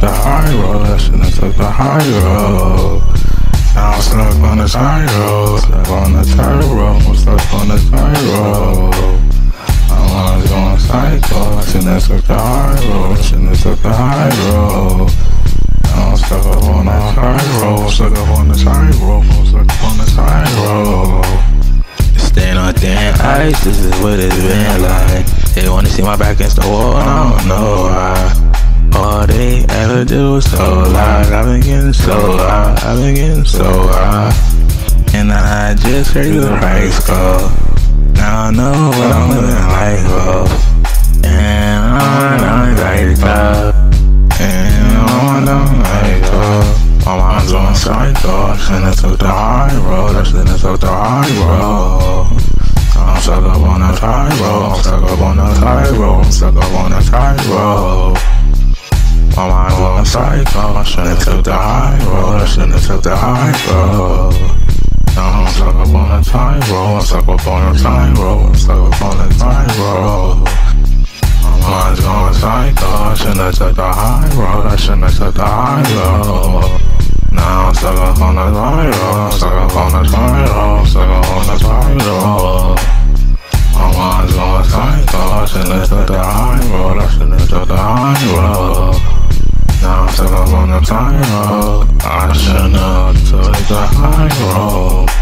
the high road, I shouldn't have took the high road. Now I'm stuck on this high road, stuck on the tightrope, I'm stuck on the tightrope. I was going psycho, I shouldn't have took the high road, I shouldn't have took the high road. Now I'm stuck up on the tightrope, stuck up on the tightrope, I'm stuck up on the tightrope. Staying on thin ice, this is what it's been like. They wanna see my back against the wall, and I don't know why. All they ever do was so loud. I've been getting so high, I've been getting so high. And I just heard the price call. Now I know what I'm living like, bro. And I'm like, and I'm like, my mind's on psycho, I shouldn't have took the high road, I shouldn't have took the high road. I'm stuck up on the tightrope, I'm stuck up on the tightrope, I'm stuck up on the tightrope. My mind's on psycho, I shouldn't have took the high road, I shouldn't have took the high road. Now I'm stuck up on the tightrope, I'm stuck up on the tightrope, I'm stuck up on the tightrope. My mind's going psycho, I shouldn't have took the high road, I shouldn't have took the high road. Now I'm stuck up on the tightrope, I'm stuck up on the tightrope, I'm stuck up on the tightrope. My mind's going psycho, I shouldn't have took the high road, I shouldn't have took the high road. Now I'm stuck up on the tightrope, I shouldn't have took the high road.